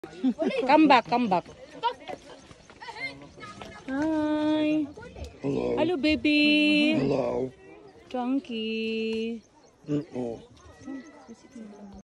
Come back, come back. Hi. Hello. Hello, baby. Hello. Chunky. Oh.